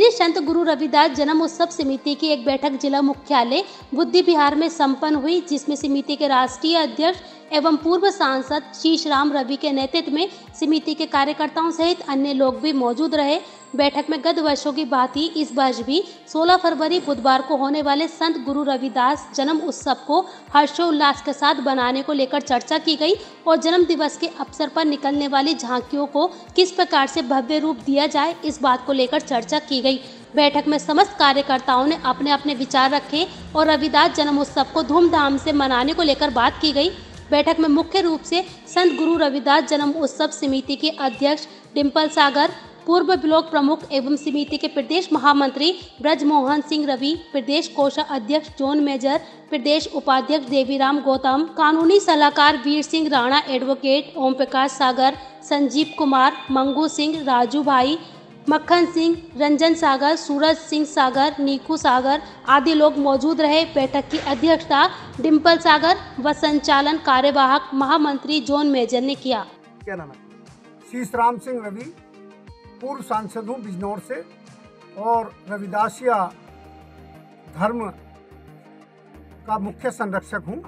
श्री संत गुरु रविदास जन्म उत्सव समिति की एक बैठक जिला मुख्यालय बुद्धि विहार में संपन्न हुई, जिसमें समिति के राष्ट्रीय अध्यक्ष एवं पूर्व सांसद शीशराम रवि के नेतृत्व में समिति के कार्यकर्ताओं सहित अन्य लोग भी मौजूद रहे। बैठक में गत वर्षों की भांति इस वर्ष भी 16 फरवरी बुधवार को होने वाले संत गुरु रविदास जन्म उत्सव को हर्षोल्लास के साथ बनाने को लेकर चर्चा की गई और जन्म दिवस के अवसर पर निकलने वाली झांकियों को किस प्रकार से भव्य रूप दिया जाए, इस बात को लेकर चर्चा की गई। बैठक में समस्त कार्यकर्ताओं ने अपने अपने विचार रखे और रविदास जन्म उत्सव को धूमधाम से मनाने को लेकर बात की गई। बैठक में मुख्य रूप से संत गुरु रविदास जन्म उत्सव समिति के अध्यक्ष डिम्पल सागर, पूर्व ब्लॉक प्रमुख एवं समिति के प्रदेश महामंत्री ब्रजमोहन सिंह रवि, प्रदेश कोषाध्यक्ष जॉन मेजर, प्रदेश उपाध्यक्ष देवीराम गौतम, कानूनी सलाहकार वीर सिंह राणा, एडवोकेट ओम प्रकाश सागर, संजीव कुमार, मंगू सिंह, राजू भाई, मक्खन सिंह, रंजन सागर, सूरज सिंह सागर, नीकू सागर आदि लोग मौजूद रहे। बैठक की अध्यक्षता डिम्पल सागर व संचालन कार्यवाहक महामंत्री जॉन मेजर ने किया। क्या नाम है? शीशराम सिंह रवि, पूर्व सांसद हूँ बिजनौर से और रविदासिया धर्म का मुख्य संरक्षक हूँ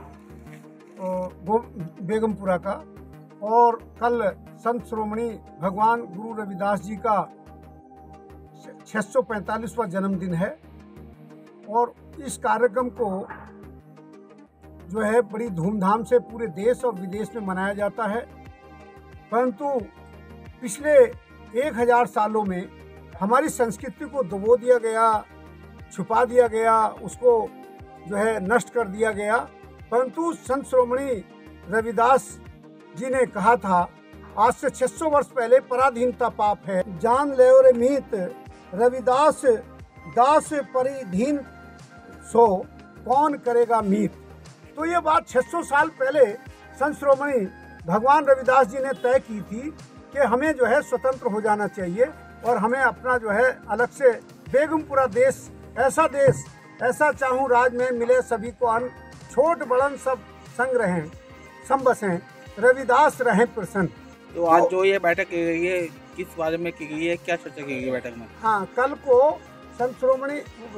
बेगमपुरा का। और कल संत श्रोमणी भगवान गुरु रविदास जी का 645वां जन्मदिन है और इस कार्यक्रम को जो है बड़ी धूमधाम से पूरे देश और विदेश में मनाया जाता है। परंतु पिछले 1000 सालों में हमारी संस्कृति को दबो दिया गया, छुपा दिया गया, उसको जो है नष्ट कर दिया गया। परंतु संत श्रोमणी रविदास जी ने कहा था, आज से 600 वर्ष पहले पराधीनता पाप है, जान ले रे मीत रविदास दास परिधीन सो कौन करेगा मीत। तो ये बात 600 साल पहले संत श्रोमणी भगवान रविदास जी ने तय की थी कि हमें जो है स्वतंत्र हो जाना चाहिए और हमें अपना जो है अलग से बेगमपुरा देश ऐसा चाहूँ राज में मिले सभी को अन्न, छोट बड़न सब संग रहें सम बसें, रविदास रहें प्रसन्न। तो आज जो ये बैठक की गई है किस बारे में की गई है, क्या चर्चा की गई बैठक में? हाँ, कल को संत श्रोमणी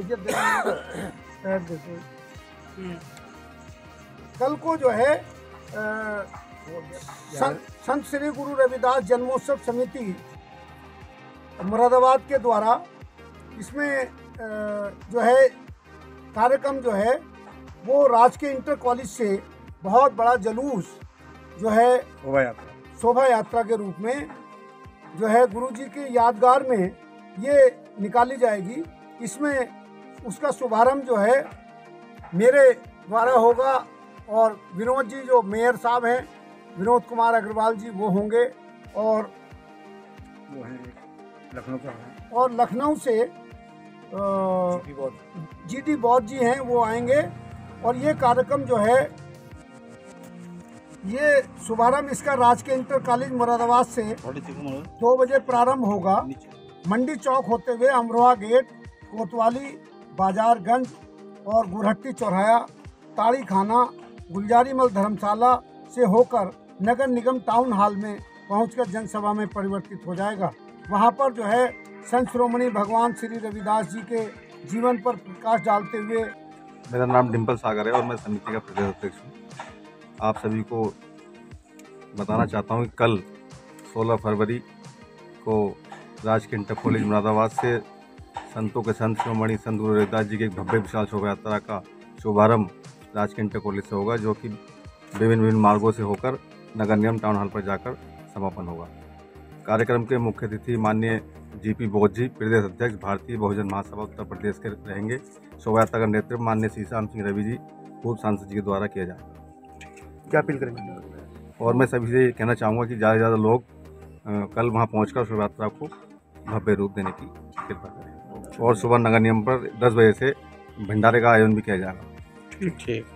कल को जो है संत श्री गुरु रविदास जन्मोत्सव समिति मुरादाबाद के द्वारा इसमें जो है कार्यक्रम जो है वो राजकीय इंटर कॉलेज से बहुत बड़ा जुलूस जो है शोभा यात्रा के रूप में जो है गुरुजी की यादगार में ये निकाली जाएगी। इसमें उसका शुभारंभ जो है मेरे द्वारा होगा और विनोद जी जो मेयर साहब हैं, विनोद कुमार अग्रवाल जी वो होंगे और वो हैं लखनऊ से जीटी बौद्ध जी हैं वो आएंगे। और ये कार्यक्रम जो है ये शुभारंभ इसका राजकीय इंटर कॉलेज मुरादाबाद से 2 बजे प्रारंभ होगा। मंडी चौक होते हुए अमरोहा गेट, कोतवाली बाजारगंज और गुरहट्टी चौराहा, ताड़ी खाना, गुलजारीमल धर्मशाला से होकर नगर निगम टाउन हॉल में पहुंचकर जनसभा में परिवर्तित हो जाएगा। वहां पर जो है संत श्रोमणी भगवान श्री रविदास जी के जीवन पर प्रकाश डालते हुए। मेरा नाम डिम्पल सागर है और मैं समिति का प्रदेश अध्यक्ष हूँ। आप सभी को बताना चाहता हूँ कि कल 16 फरवरी को राजकीय इंटर कॉलेज मुरादाबाद से संतों के संत श्रोमणी संत गुरु रविदास जी की एक भव्य विशाल शोभा यात्रा का शुभारंभ राजकीय इंटर कॉलेज से होगा, जो कि विभिन्न मार्गों से होकर नगर निगम टाउन हॉल पर जाकर समापन होगा। कार्यक्रम के मुख्य अतिथि माननीय जीपी बौद्ध जी, प्रदेश अध्यक्ष भारतीय बहुजन महासभा उत्तर प्रदेश के रहेंगे। शोभा यात्रा का नेतृत्व माननीय शीशराम सिंह रवि जी, पूर्व सांसद जी के द्वारा किया जाएगा। क्या अपील करेंगे? और मैं सभी से ये कहना चाहूँगा कि ज़्यादा से ज़्यादा लोग कल वहाँ पहुँचकर शोभा यात्रा को भव्य रूप देने की कृपा करें। और सुबह नगर निगम पर 10 बजे से भंडारे का आयोजन भी किया जाएगा। ठीक।